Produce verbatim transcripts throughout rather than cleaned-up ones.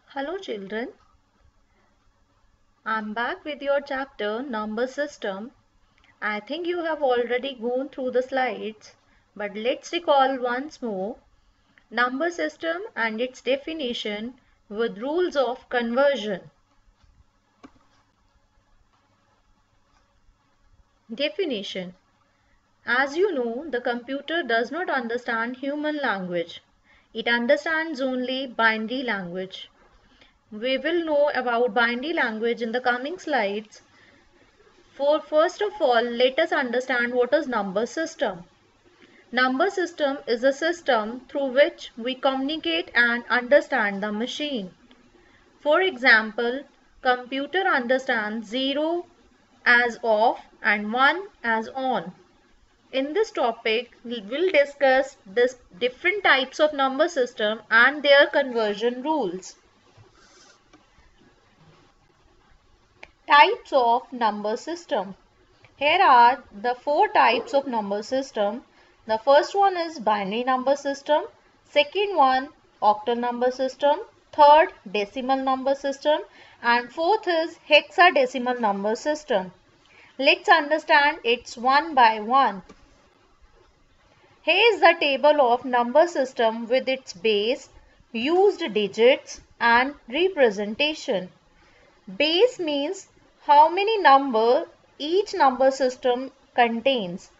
Hello children, I'm back with your chapter Number System. I think you have already gone through the slides, but let's recall once more number system and its definition with rules of conversion. Definition. As you know, the computer does not understand human language. It understands only binary language. We will know about binary language in the coming slides. For first of all, let us understand what is number system. Number system is a system through which we communicate and understand the machine. For example, computer understands zero as off and one as on. In this topic, we will discuss this different types of number system and their conversion rules. Types of number system. Here are the four types of number system. The first one is binary number system, second one octal number system, third decimal number system, and fourth is hexadecimal number system. Let's understand it one by one. Here is the table of number system with its base, used digits and representation. Base means how many number each number system contains.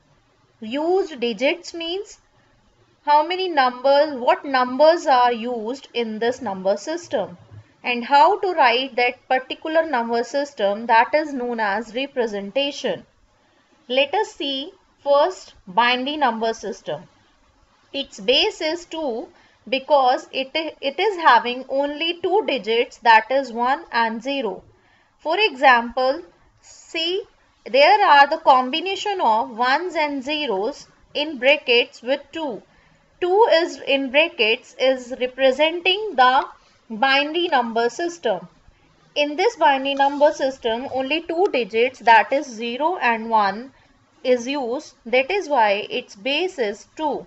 Used digits means how many numbers, what numbers are used in this number system, and how to write that particular number system, that is known as representation. Let us see first binary number system. Its base is two because it, it is having only two digits, that is one and zero. For example, see, there are the combination of ones and zeros in brackets with two. two is in brackets is representing the binary number system. In this binary number system, only two digits, that is zero and one, is used. That is why its base is two.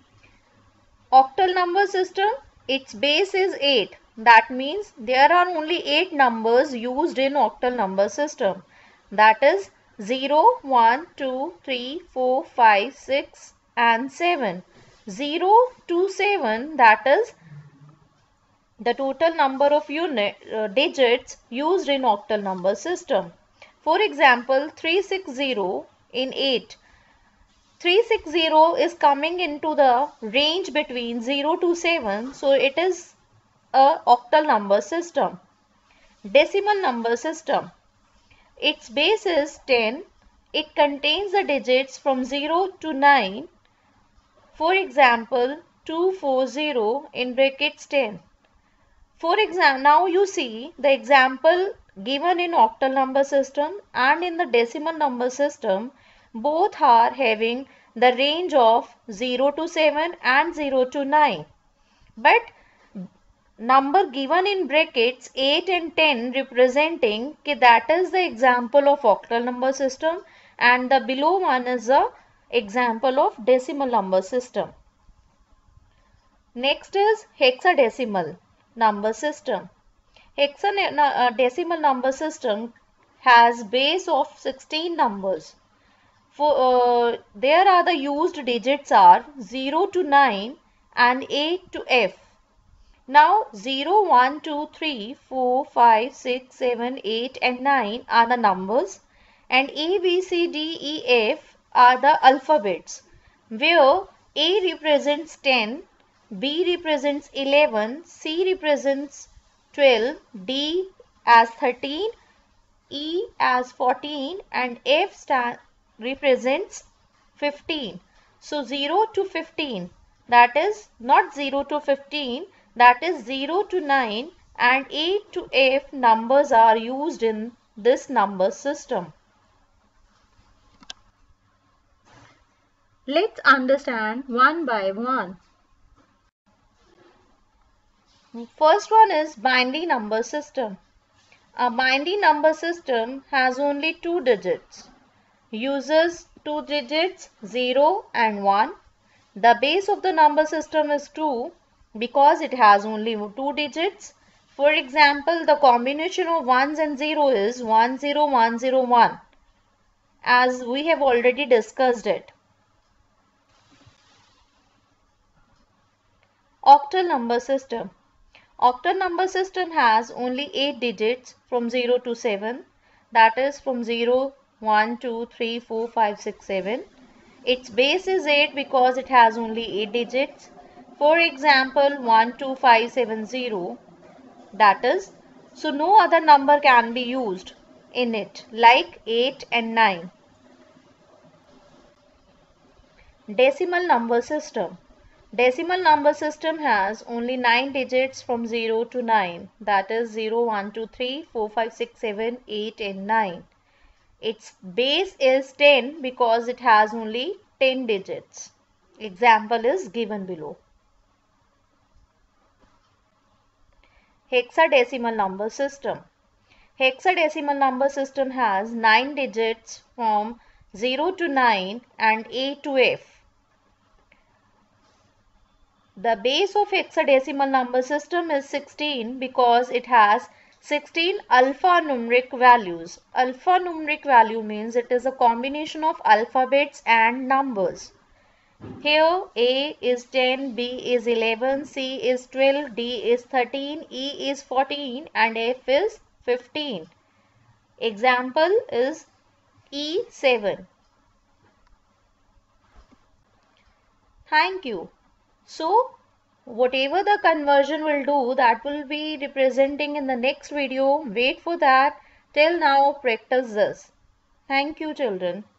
Octal number system, its base is eight. That means there are only eight numbers used in octal number system. That is zero, one, two, three, four, five, six and seven. zero to seven, that is the total number of unit uh, digits used in octal number system. For example, three six zero in eight. three six zero is coming into the range between zero to seven, so it is a octal number system. Decimal number system. Its base is ten. It contains the digits from zero to nine. For example, two four zero in brackets ten. For example, now you see the example given in octal number system and in the decimal number system. Both are having the range of zero to seven and zero to nine. But number given in brackets eight and ten representing कि that is the example of octal number system, and the below one is the example of decimal number system. Next is hexadecimal number system. Hexadecimal number system has base of sixteen numbers. For uh, there are the used digits are zero to nine and eight to F. Now zero, one, two, three, four, five, six, seven, eight and nine are the numbers, and A, B, C, D, E, F are the alphabets, where A represents ten, B represents eleven, C represents twelve, D as thirteen, E as fourteen and F stand, represents fifteen. So zero to fifteen, that is not zero to fifteen, that is zero to nine and eight to F numbers are used in this number system. Let's understand one by one. First one is binary number system. A binary number system has only two digits. Uses two digits zero and one. The base of the number system is two because it has only two digits. For example, the combination of ones and zero is one zero one zero one, as we have already discussed it. Octal number system. Octal number system has only eight digits from zero to seven, that is from zero, one, two, three, four, five, six, seven. Its base is eight because it has only eight digits. For example, one two five seven zero, that is, so no other number can be used in it like eight and nine. Decimal number system. Decimal number system has only nine digits from zero to nine, that is zero, one, two, three, four, five, six, seven, eight and nine. Its base is ten because it has only ten digits. Example is given below. Hexadecimal number system. Hexadecimal number system has nine digits from zero to nine and A to F. The base of hexadecimal number system is sixteen because it has sixteen alphanumeric values. Alphanumeric value means it is a combination of alphabets and numbers. Here A is ten, B is eleven, C is twelve, D is thirteen, E is fourteen and F is fifteen. Example is E seven. Thank you. So, whatever the conversion will do, that will be representing in the next video. Wait for that. Till now, practice this. Thank you, children.